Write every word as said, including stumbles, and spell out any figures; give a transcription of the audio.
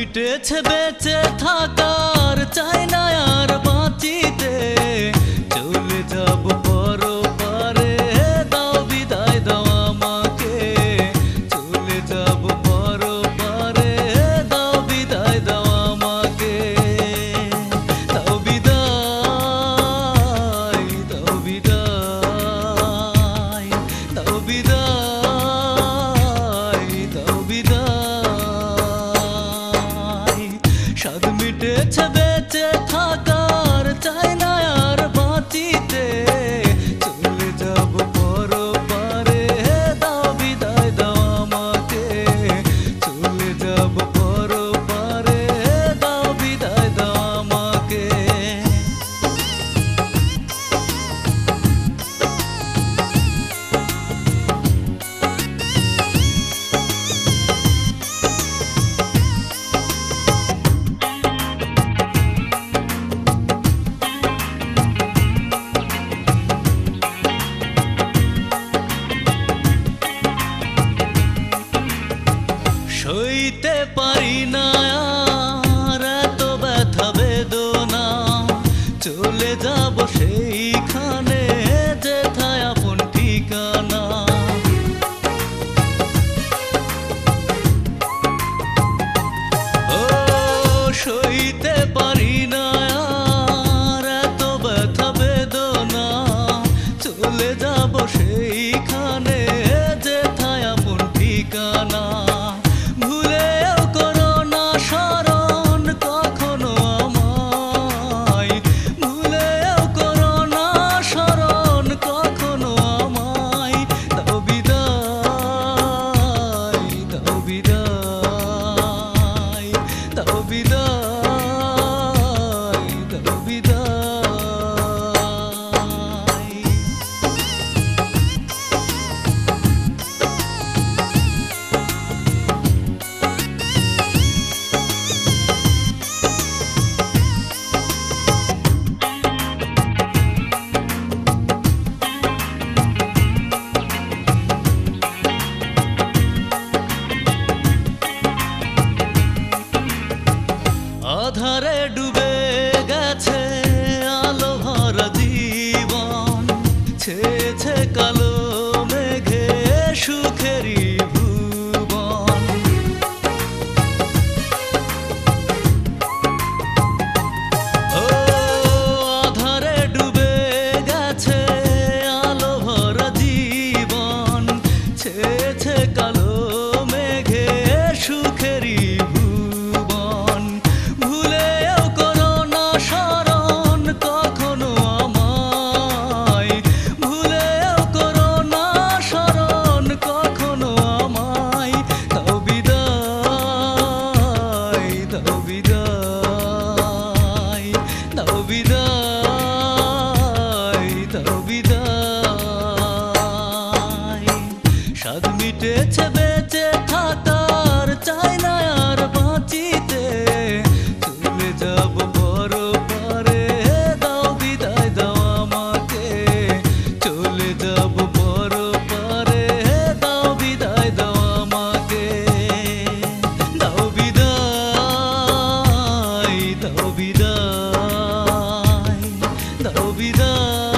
মিটেছে বেঁচে থাকার, চাই না আর বাঁচিতে। চলে যাব পরপারে, দাও বিদায় দাও আমাকে। চলে যাব পরপারে, দাও বিদায় দাও আমাকে। দাও বিদায়, দাও বিদায়, দাও বিদায়, দাও বিদায়। স্বাদ মিটেছে বেঁচে থাকার, চাই না আর বাঁচিতে। চলে যাব পরপারে, দাও বিদায় দাও আমাকে। চলে যাব পরপারে, দাও বিদায় দাও আমাকে। সইতে পারি না আর এত ব্যথা বেদনা। চলে যাব সেইখানে, যেথায় আপন ঠিকানা। ও সইতে পারি না আর এত ব্যথা বেদনা। চলে যাব সেইখানে, যেথায় আপন ঠিকানা। আধারে ডুবে গেছে আলো ভরা জীবন। ছেয়েছে কালো মেঘে সুখেরই ভুবন। ও আধারে ডুবে গেছে আলো ভরা জীবন। ছেয়েছে কালো মেঘে সুখেরই ভুবন। ভুলেও করো না স্মরণ কখনো আমায়। ভুলেও করো না স্মরণ কখনো আমায়। দাও বিদায়, দাও বিদায়, দাও বিদায়, দাও বিদায়। স্বাদ মিটেছে বেঁচে থাকার, চাই না আর বাঁচিতে। চলে যাব পরপারে, দাও বিদায় দাও আমাকে। চলে যাব পরপারে, দাও বিদায় দাও আমাকে। দাও বিদায়, দাও বিদায়, দাও বিদায়।